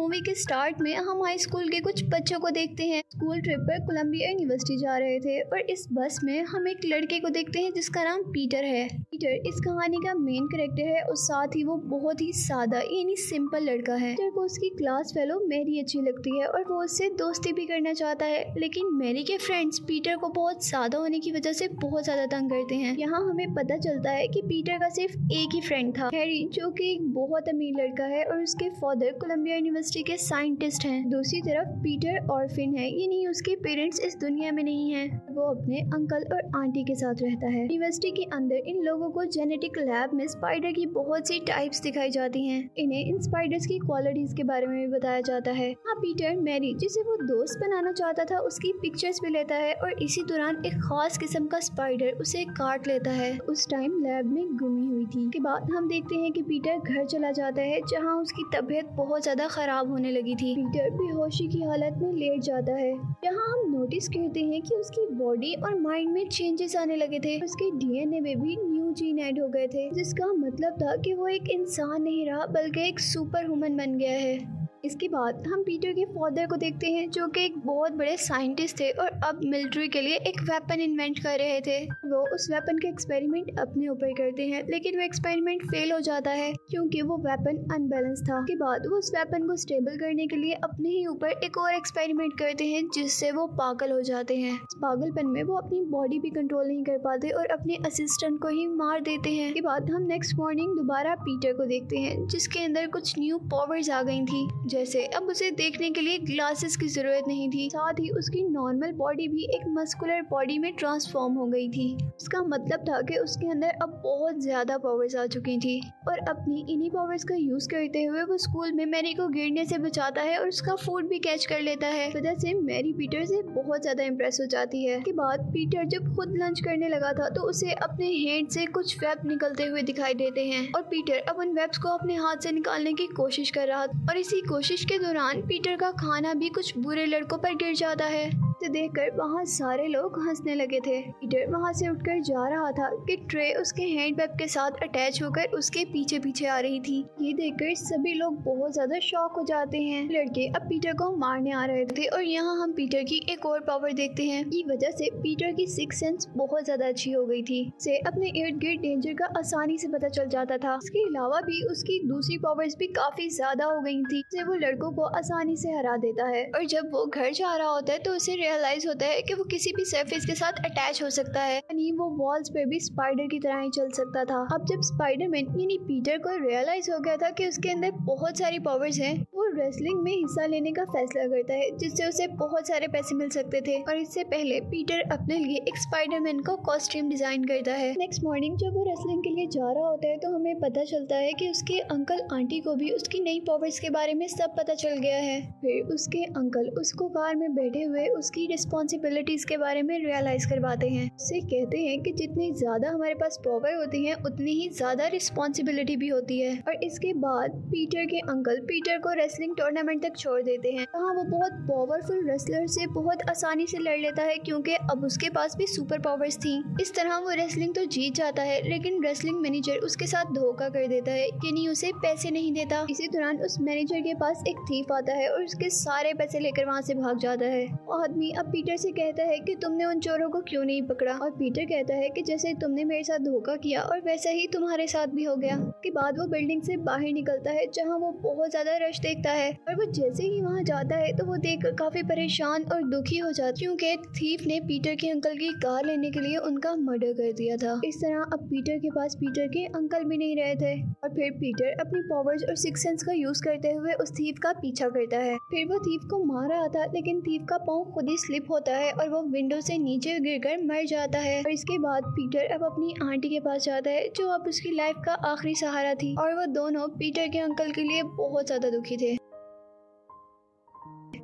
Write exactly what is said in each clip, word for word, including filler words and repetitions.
Movie के start में हम हाई स्कूल के कुछ बच्चों को देखते हैं। स्कूल ट्रिप पर कोलंबिया यूनिवर्सिटी जा रहे थे और इस बस में हम एक लड़के को देखते हैं जिसका नाम पीटर है। पीटर इस कहानी का मेन कैरेक्टर है और साथ ही वो बहुत ही सादा यानी सिंपल लड़का है। पीटर को उसकी क्लास फेलो मैरी अच्छी लगती है और वो उससे दोस्ती भी करना चाहता है, लेकिन मैरी के फ्रेंड्स पीटर को बहुत सादा होने की वजह से बहुत ज्यादा तंग करते हैं। यहाँ हमें पता चलता है कि पीटर का सिर्फ एक ही फ्रेंड था, हैरी, जो कि एक बहुत अमीर लड़का है और उसके फादर कोलंबिया यूनिवर्सिटी के साइंटिस्ट हैं। दूसरी तरफ पीटर ऑर्फिन है, यानी उसके पेरेंट्स इस दुनिया में नहीं हैं। वो अपने अंकल और आंटी के साथ रहता है। यूनिवर्सिटी के अंदर इन लोगों को जेनेटिक लैब में स्पाइडर की बहुत सी टाइप्स दिखाई जाती हैं। इन्हें इन स्पाइडर्स की क्वालिटीज के बारे में भी बताया जाता है। हाँ, पीटर मैरी, जिसे वो दोस्त बनाना चाहता था, उसकी पिक्चर्स भी लेता है और इसी दौरान एक खास किस्म का स्पाइडर उसे काट लेता है। उस टाइम लैब में गुमी हुई थी। के बाद हम देखते हैं कि पीटर घर चला जाता है जहाँ उसकी तबीयत बहुत ज्यादा खराब होने लगी थी। पीटर बेहोशी की हालत में लेट जाता है। यहाँ हम नोटिस करते हैं कि उसकी बॉडी और माइंड में चेंजेस आने लगे थे। उसके डीएनए में भी न्यू जीन ऐड हो गए थे, जिसका मतलब था कि वो एक इंसान नहीं रहा बल्कि एक सुपर ह्यूमन बन गया है। इसके बाद हम पीटर के फादर को देखते हैं, जो कि एक बहुत बड़े साइंटिस्ट थे और अब मिलिट्री के लिए एक वेपन इन्वेंट कर रहे थे। वो उस वेपन का एक्सपेरिमेंट अपने ऊपर करते हैं, लेकिन वो एक्सपेरिमेंट फेल हो जाता है क्योंकि वो वेपन अनबैलेंस था। के बाद वो उस वेपन को स्टेबल करने के लिए अपने ही ऊपर एक और एक्सपेरिमेंट करते हैं, जिससे वो पागल हो जाते हैं। इस पागलपन में वो अपनी बॉडी भी कंट्रोल नहीं कर पाते और अपने असिस्टेंट को ही मार देते हैं। के बाद हम नेक्स्ट मॉर्निंग दोबारा पीटर को देखते हैं, जिसके अंदर कुछ न्यू पावर्स आ गई थी। जैसे अब उसे देखने के लिए ग्लासेस की जरूरत नहीं थी, साथ ही उसकी नॉर्मल बॉडी भी एक मस्कुलर बॉडी में ट्रांसफॉर्म हो गई थी। इसका मतलब था कि उसके अंदर अब बहुत ज्यादा पावर्स आ चुकी थी और अपनी इन्हीं पावर्स का यूज करते हुए वो स्कूल में मैरी को गिरने से बचाता है और उसका फूड भी कैच कर लेता है। वजह से मैरी पीटर से बहुत ज्यादा इम्प्रेस हो जाती है। के बाद पीटर जब खुद लंच करने लगा था तो उसे अपने हैंड से कुछ वेब निकलते हुए दिखाई देते हैं और पीटर अब उन वेब्स को अपने हाथ से निकालने की कोशिश कर रहा था और इसी कोशिश के दौरान पीटर का खाना भी कुछ बुरे लड़कों पर गिर जाता है। तो देखकर वहाँ सारे लोग हंसने लगे थे। पीटर वहाँ से उठकर जा रहा था कि ट्रे उसके हैंड बैग के साथ अटैच होकर उसके पीछे पीछे आ रही थी। ये देखकर सभी लोग बहुत ज्यादा शॉक हो जाते हैं। लड़के अब पीटर को मारने आ रहे थे और यहाँ हम पीटर की एक और पावर देखते हैं। इस वजह से पीटर की सिक्स सेंस बहुत ज्यादा अच्छी हो गई थी। से अपने इर्द गिर्द डेंजर का आसानी से पता चल जाता था। इसके अलावा भी उसकी दूसरी पावर्स भी काफी ज्यादा हो गई थी, जिससे वो लड़कों को आसानी से हरा देता है। और जब वो घर जा रहा होता है तो उसे रियलाइज होता है कि वो किसी भी सरफेस के साथ अटैच हो सकता है, यानी वो वॉल्स पे भी स्पाइडर की तरह ही चल सकता था। अब जब स्पाइडरमैन यानी पीटर को रियलाइज हो गया था कि उसके अंदर बहुत सारी पावर्स हैं, वो रेसलिंग में हिस्सा लेने का फैसला करता है, जिससे उसे बहुत सारे पैसे मिल सकते थे। और इससे पहले पीटर अपने लिए एक स्पाइडरमैन को कॉस्ट्यूम डिजाइन करता है। नेक्स्ट मॉर्निंग जब वो रेसलिंग के लिए जा रहा होता है तो हमें पता चलता है कि उसके अंकल आंटी को भी उसकी नई पावर्स के बारे में सब पता चल गया है। फिर उसके अंकल उसको कार में बैठे हुए उसकी रिस्पॉन्सिबिलिटीज के बारे में रियलाइज करवाते हैं। उससे कहते हैं कि जितनी ज्यादा हमारे पास पावर होती है उतनी ही ज्यादा रिस्पॉन्सिबिलिटी भी होती है। और इसके बाद पीटर के अंकल पीटर को रेसलिंग टूर्नामेंट तक छोड़ देते हैं। हाँ, वो बहुत पावरफुल रेसलर से बहुत आसानी से लड़ लेता है क्योंकि अब उसके पास भी सुपर पावर्स थी। इस तरह वो रेसलिंग तो जीत जाता है, लेकिन रेसलिंग मैनेजर उसके साथ धोखा कर देता है कि नहीं उसे पैसे नहीं देता। इसी दौरान उस मैनेजर के पास एक थीफ आता है और उसके सारे पैसे लेकर वहाँ से भाग जाता है। आदमी अब पीटर से कहता है कि तुमने उन चोरों को क्यों नहीं पकड़ा, और पीटर कहता है कि जैसे तुमने मेरे साथ धोखा किया और वैसा ही तुम्हारे साथ भी हो गया। के बाद वो बिल्डिंग से बाहर निकलता है जहाँ वो बहुत ज्यादा रश देखता है और वो जैसे ही वहाँ जाता है तो वो देखकर काफी परेशान और दुखी हो जाता है क्योंकि थीफ ने पीटर के अंकल की कार लेने के लिए उनका मर्डर कर दिया था। इस तरह अब पीटर के पास पीटर के अंकल भी नहीं रहे थे और फिर पीटर अपनी पावर्स और सिक्स सेंस का यूज करते हुए उस थीफ का पीछा करता है। फिर वो थीफ को मार रहा था, लेकिन थीफ का पाँव खुद ही स्लिप होता है और वो विंडो से नीचे गिरकर मर जाता है। और इसके बाद पीटर अब अपनी आंटी के पास जाता है जो अब उसकी लाइफ का आखिरी सहारा थी, और वो दोनों पीटर के अंकल के लिए बहुत ज्यादा दुखी थे।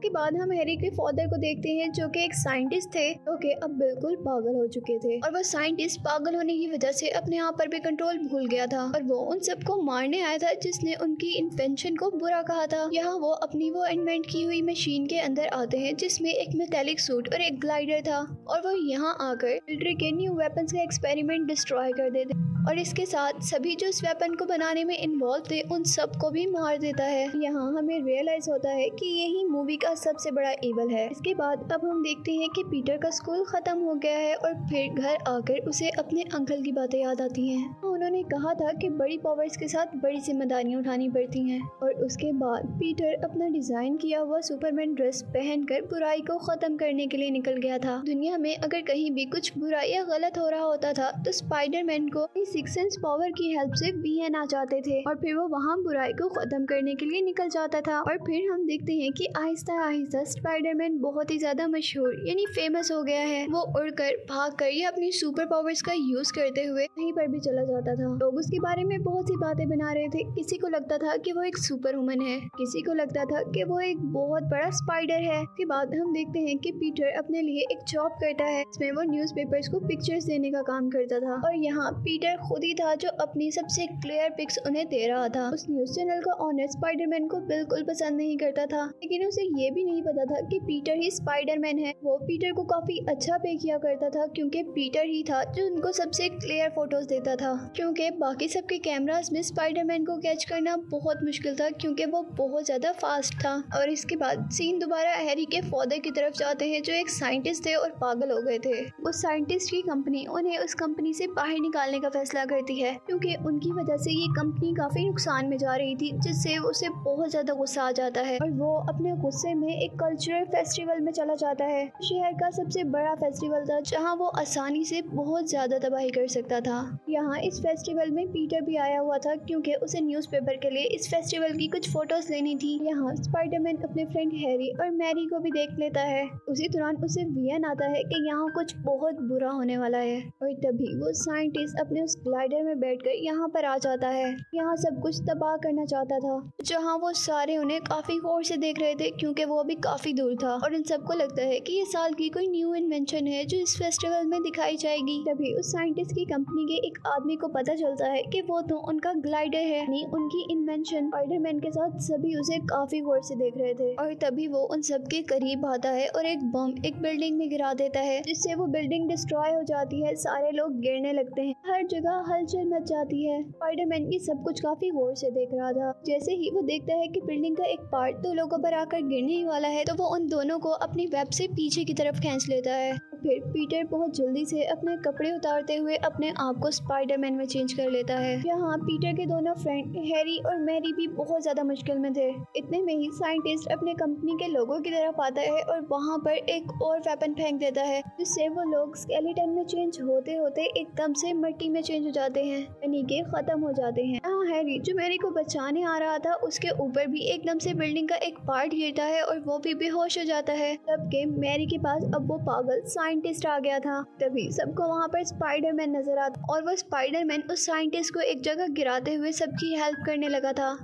इसके बाद हम हैरी के फादर को देखते हैं जो कि एक साइंटिस्ट थे जो कि अब बिल्कुल पागल हो चुके थे और वो साइंटिस्ट पागल होने की वजह से अपने आप पर भी कंट्रोल भूल गया था और वो उन सबको मारने आया था जिसने उनकी इन्वेंशन को बुरा कहा था। यहाँ वो अपनी वो इन्वेंट की हुई मशीन के अंदर आते हैं जिसमें एक मेटेलिक सूट और एक ग्लाइडर था और वो यहाँ आकर मिलिट्री के न्यू वेपन्स का एक्सपेरिमेंट डिस्ट्रॉय कर देते और इसके साथ सभी जो इस वेपन को बनाने में इन्वॉल्व थे उन सबको भी मार देता है। यहाँ हमें रियलाइज होता है कि यही मूवी का सबसे बड़ा इवल है। इसके बाद अब हम देखते हैं कि पीटर का स्कूल खत्म हो गया है और फिर घर आकर उसे अपने अंकल की बातें याद आती हैं। उन्होंने कहा था कि बड़ी पावर्स के साथ बड़ी जिम्मेदारियां उठानी पड़ती हैं और उसके बाद पीटर अपना डिजाइन किया हुआ सुपरमैन ड्रेस पहनकर बुराई को खत्म करने के लिए निकल गया था। दुनिया में अगर कहीं भी कुछ बुरा या गलत हो रहा होता था तो स्पाइडरमैन को सिक्स सेंस पावर की हेल्प से वीएन आ जाते थे और फिर वो वहाँ बुराई को खत्म करने के लिए निकल जाता था। और फिर हम देखते हैं कि आहिस्ता आहिस्ता स्पाइडरमैन बहुत ही ज्यादा मशहूर यानी फेमस हो गया है। वो उड़कर, भागकर या अपनी सुपर पावर्स का यूज करते हुए कहीं पर भी चला जाता था। लोग उसके बारे में बहुत सी बातें बना रहे थे। किसी को लगता था कि वो एक सुपर वुमन है, किसी को लगता था कि वो एक बहुत बड़ा स्पाइडर है। के बाद हम देखते हैं कि पीटर अपने लिए एक जॉब करता है इसमें वो न्यूज़पेपर्स को पिक्चर्स देने का काम करता था और यहाँ पीटर खुद ही था जो अपनी सबसे क्लियर पिक्स उन्हें दे रहा था। उस न्यूज चैनल का ऑनर स्पाइडरमैन को बिल्कुल पसंद नहीं करता था, लेकिन उसे ये भी नहीं पता था कि पीटर ही स्पाइडरमैन है। वो पीटर को काफी अच्छा पे किया करता था क्योंकि पीटर ही था जो उनको सबसे क्लियर फोटोज देता था, क्योंकि बाकी सबके कैमरास में स्पाइडरमैन को कैच करना बहुत मुश्किल था क्योंकि वो बहुत ज्यादा फास्ट था। और इसके बाद सीन दोबारा हैरी के फादर की तरफ जाते हैं जो एक साइंटिस्ट थे और पागल हो गए थे। उस साइंटिस्ट की कंपनी उन्हें उस कंपनी से बाहर निकालने का फैसला करती है क्योंकि उनकी वजह से ये कंपनी काफी नुकसान में जा रही थी, जिससे उसे बहुत ज्यादा गुस्सा आ जाता है और वो अपने गुस्से में एक कल्चरल फेस्टिवल में चला जाता है। शहर का सबसे बड़ा फेस्टिवल था जहाँ वो आसानी से बहुत ज्यादा तबाही कर सकता था। यहाँ इस फेस्टिवल में पीटर भी आया हुआ था क्योंकि उसे न्यूज़पेपर के लिए इस फेस्टिवल की कुछ फोटोज लेनी थी। यहाँ स्पाइडरमैन अपने फ्रेंड हैरी और मैरी को भी देख लेता है। उसी दौरान उसे वीएन आता है कि यहाँ कुछ बहुत बुरा होने वाला है और तभी वो साइंटिस्ट अपने उस ग्लाइडर में बैठकर यहाँ पर आ जाता है। यहाँ सब कुछ तबाह करना चाहता था, जहाँ वो सारे उन्हें काफी गौर से देख रहे थे क्योंकि वो अभी काफी दूर था और इन सबको लगता है कि ये साल की कोई न्यू इन्वेंशन है जो इस फेस्टिवल में दिखाई जाएगी। तभी उस साइंटिस्ट की कंपनी के एक आदमी को पता चलता है कि वो तो उनका ग्लाइडर है, यानी उनकी इन्वेंशन। स्पाइडरमैन के साथ सभी उसे काफी गौर से देख रहे थे और तभी वो उन सबके करीब आता है और एक बम एक बिल्डिंग में गिरा देता है जिससे वो बिल्डिंग डिस्ट्रॉय हो जाती है। सारे लोग गिरने लगते हैं, हर जगह हलचल मच जाती है। स्पाइडरमैन ये सब कुछ काफी गौर से देख रहा था। जैसे ही वो देखता है कि बिल्डिंग का एक पार्ट दो लोगों पर आकर गिरने ही वाला है तो वो उन दोनों को अपनी वेब से पीछे की तरफ खींच लेता है। फिर पीटर बहुत जल्दी से अपने कपड़े उतारते हुए अपने आप को स्पाइडरमैन में चेंज कर लेता है। यहाँ पीटर के दोनों फ्रेंड हैरी और मैरी भी बहुत ज्यादा मुश्किल में थे। इतने में ही साइंटिस्ट अपने कंपनी के लोगों की तरफ आता है और वहाँ पर एक और वेपन फेंक देता है जिससे वो लोग स्केलेटन में चेंज होते होते एकदम से मिट्टी में चेंज हो जाते हैं, यानी कि खत्म हो जाते हैं। यहाँ हैरी जो मैरी को बचाने आ रहा था उसके ऊपर भी एकदम से बिल्डिंग का एक पार्ट गिरता है और वो भी बेहोश हो जाता है। जबकि मैरी के पास अब वो पागल साइंटिस्ट आ गया था। तभी सबको वहाँ पर स्पाइडरमैन नजर आता और वो स्पाइडरमैन उस साइंटिस्ट को एक जगह गिराते हुए सबकी हेल्प करने लगा था।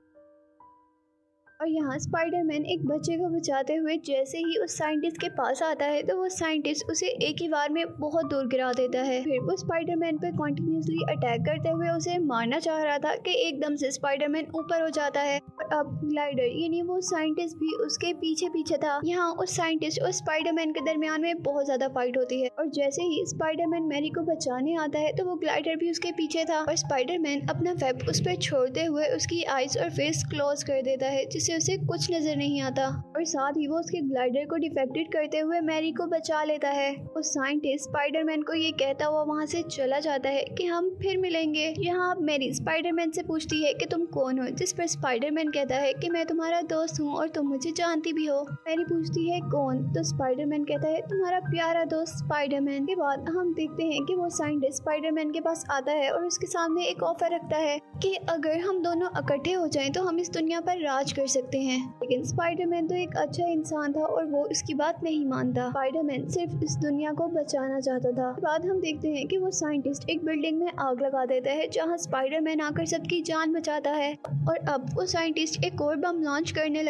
और यहाँ स्पाइडरमैन एक बच्चे को बचाते हुए जैसे ही उस साइंटिस्ट के पास आता है तो वो साइंटिस्ट उसे एक ही बार में बहुत दूर गिरा देता है। फिर वो स्पाइडरमैन पर कंटिन्यूसली अटैक करते हुए उसे मारना चाह रहा था कि एकदम से स्पाइडरमैन ऊपर हो जाता है और अब ग्लाइडर यानी वो साइंटिस्ट भी उसके पीछे पीछे था। यहाँ उस साइंटिस्ट और स्पाइडरमैन के दरमियान में बहुत ज्यादा फाइट होती है और जैसे ही स्पाइडरमैन मैरी को बचाने आता है तो वो ग्लाइडर भी उसके पीछे था और स्पाइडरमैन अपना वेब उस पर छोड़ते हुए उसकी आईज और फेस क्लोज कर देता है जिससे उसे कुछ नजर नहीं आता और साथ ही वो उसके ग्लाइडर को डिफेक्टेड करते हुए मैरी को बचा लेता है। उस साइंटिस्ट स्पाइडरमैन को ये कहता हुआ वहाँ से चला जाता है कि हम फिर मिलेंगे। यहाँ अब मैरी स्पाइडरमैन से पूछती है कि तुम कौन हो, जिस पर स्पाइडरमैन कहता है कि मैं तुम्हारा दोस्त हूँ और तुम मुझे जानती भी हो। मैरी पूछती है कौन, तो स्पाइडरमैन कहता है तुम्हारा प्यारा दोस्त स्पाइडरमैन। के बाद हम देखते हैं कि वो साइंटिस्ट स्पाइडरमैन के पास आता है और उसके सामने एक ऑफर रखता है कि अगर हम दोनों इकट्ठे हो जाएं तो हम इस दुनिया पर राज कर सकते हैं। लेकिन स्पाइडरमैन तो एक अच्छा इंसान था और वो इसकी बात नहीं मानता। स्पाइडरमैन सिर्फ इस दुनिया को बचाना चाहता था। बाद हम देखते हैं कि वो साइंटिस्ट एक बिल्डिंग में आग लगा देता है जहां स्पाइडरमैन आकर सबकी जान बचाता है और अब वो साइंटिस्ट एक और बम लॉन्च करने लगा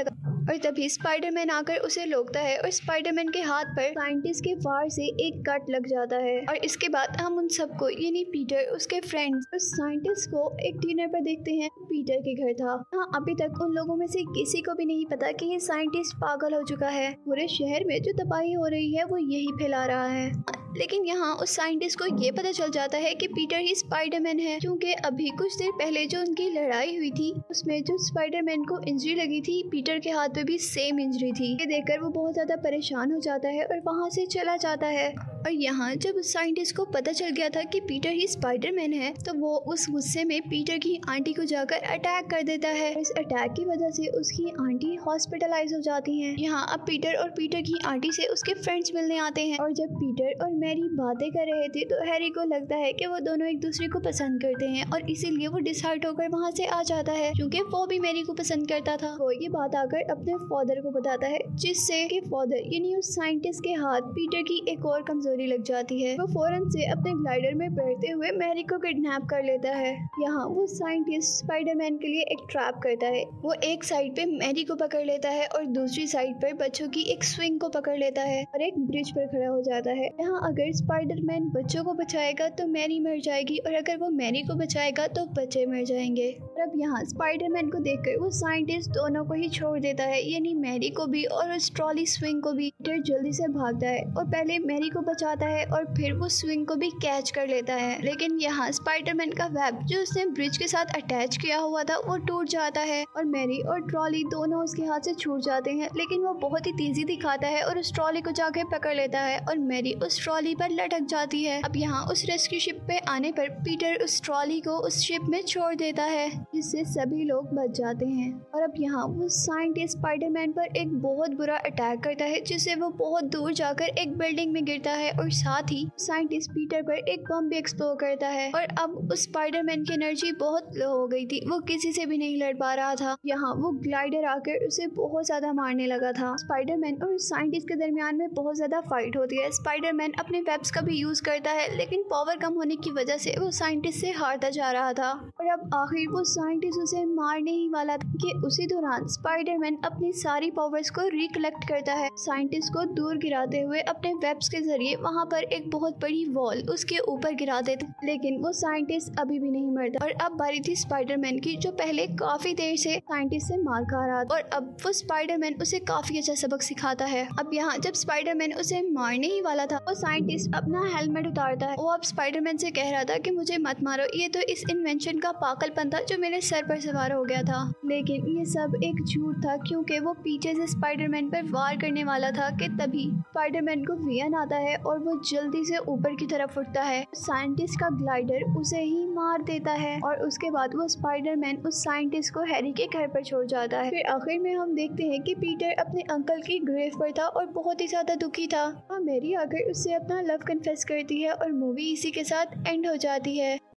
और तभी स्पाइडरमैन आकर उसे रोकता है और स्पाइडरमैन के हाथ पर साइंटिस्ट के वार से एक कट लग जाता है। और इसके बाद हम उन सबको यानी पीटर, उसके फ्रेंड्स और साइंटिस्ट को एक डिनर पर देखते हैं। पीटर के घर था। हाँ, अभी तक उन लोगों में से किसी को भी नहीं पता कि ये साइंटिस्ट पागल हो चुका है। पूरे शहर में जो तबाही हो रही है वो यही फैला रहा है। लेकिन यहाँ उस साइंटिस्ट को ये पता चल जाता है कि पीटर ही स्पाइडरमैन है, क्योंकि अभी कुछ देर पहले जो उनकी लड़ाई हुई थी उसमें जो स्पाइडरमैन को इंजरी लगी थी, पीटर के हाथ पे भी सेम इंजरी थी। ये देखकर वो बहुत ज्यादा परेशान हो जाता है और वहाँ से चला जाता है। और यहाँ जब उस साइंटिस्ट को पता चल गया था कि पीटर ही स्पाइडरमैन है, तो वो उस गुस्से में पीटर की आंटी को जाकर अटैक कर देता है। इस अटैक की वजह से उसकी आंटी हॉस्पिटलाइज हो जाती हैं। यहाँ अब पीटर और पीटर की आंटी से उसके फ्रेंड्स मिलने आते हैं। और जब पीटर और मैरी बातें कर रहे थे तो हैरी को लगता है कि वो दोनों एक दूसरे को पसंद करते हैं और इसीलिए वो डिसहार्ट होकर वहाँ से आ जाता है, क्योंकि वो भी मैरी को पसंद करता था। वो ये बात आकर अपने फादर को बताता है, जिससे कि फादर यानी उस साइंटिस्ट के हाथ पीटर की एक और कमजोरी लग जाती है। वो फौरन से अपने ग्लाइडर में बैठते हुए मैरी को किडनैप कर लेता है। यहाँ वो साइंटिस्ट स्पाइडरमैन के लिए एक ट्रैप करता है। वो एक साइड पे मैरी को पकड़ लेता है और दूसरी साइड पर बच्चों की एक स्विंग को पकड़ लेता है और एक ब्रिज पर खड़ा हो जाता है। यहाँ अगर स्पाइडरमैन बच्चों को बचाएगा तो मैरी मर जाएगी और अगर वो मैरी को बचाएगा तो बच्चे मर जाएंगे। और अब यहाँ स्पाइडरमैन को देखकर वो साइंटिस्ट दोनों को ही छोड़ देता है, यानी मैरी को भी और उस ट्रॉली स्विंग को भी। पीटर जल्दी से भागता है और पहले मैरी को बचाता है और फिर वो स्विंग को भी कैच कर लेता है। लेकिन यहाँ स्पाइडरमैन का वेब जो उसने ब्रिज के साथ अटैच किया हुआ था वो टूट जाता है और मैरी और ट्रॉली दोनों उसके हाथ से छूट जाते हैं। लेकिन वो बहुत ही तेजी दिखाता है और उस ट्रॉली को जाके पकड़ लेता है और मैरी उस ट्रॉली पर लटक जाती है। अब यहाँ उस रेस्क्यू शिप पे आने पर पीटर उस ट्रॉली को उस शिप में छोड़ देता है, जिससे सभी लोग बच जाते हैं। और अब यहाँ वो साइंटिस्ट स्पाइडरमैन पर एक बहुत बुरा अटैक करता है, जिससे वो बहुत दूर जाकर एक बिल्डिंग में गिरता है और साथ ही साइंटिस्ट पीटर पर एक बम भी एक्सप्लोड करता है। और अब उस स्पाइडरमैन की एनर्जी बहुत लो हो गई थी, वो किसी से भी नहीं लड़ पा रहा था। यहाँ वो ग्लाइडर आकर उसे बहुत ज्यादा मारने लगा था। स्पाइडरमैन और साइंटिस्ट के दरमियान में बहुत ज्यादा फाइट होती है। स्पाइडरमैन अपने वेब्स का भी यूज करता है, लेकिन पावर कम होने की वजह से वो साइंटिस्ट से हारता जा रहा था। और अब आखिर वो साइंटिस्ट उसे मारने ही वाला था कि उसी दौरान स्पाइडरमैन अपनी सारी पावर्स को रिकलेक्ट करता है, साइंटिस्ट को दूर गिराते हुए अपने वेब्स के जरिए वहाँ पर एक बहुत बड़ी वॉल उसके ऊपर गिरा देता। लेकिन वो साइंटिस्ट अभी भी नहीं मरता। और अब बारी थी स्पाइडरमैन की, जो पहले काफी देर से साइंटिस्ट से मार खा रहा था और अब वो स्पाइडरमैन उसे काफी अच्छा सबक सिखाता है। अब यहाँ जब स्पाइडरमैन उसे मारने ही वाला था, वो साइंटिस्ट अपना हेलमेट उतारता है। वो अब स्पाइडरमैन से कह रहा था कि मुझे मत मारो, ये तो इस इन्वेंशन का पागलपन था जो मेरे सर पर सवार हो गया था। लेकिन ये सब एक झूठ था, क्योंकि वो पीछे से स्पाइडरमैन पर वार करने वाला था कि तभी स्पाइडरमैन को वियन आता है और वो जल्दी से ऊपर की तरफ उठता है। साइंटिस्ट का ग्लाइडर उसे ही मार देता है और उसके बाद वो स्पाइडरमैन उस साइंटिस्ट को हैरी के घर पर छोड़ जाता है। फिर आखिर में हम देखते हैं कि पीटर अपने अंकल की ग्रेव पर था और बहुत ही ज्यादा दुखी था। और मैरी आकर उससे अपना लव कन्फेस करती है और मूवी इसी के साथ एंड हो जाती है।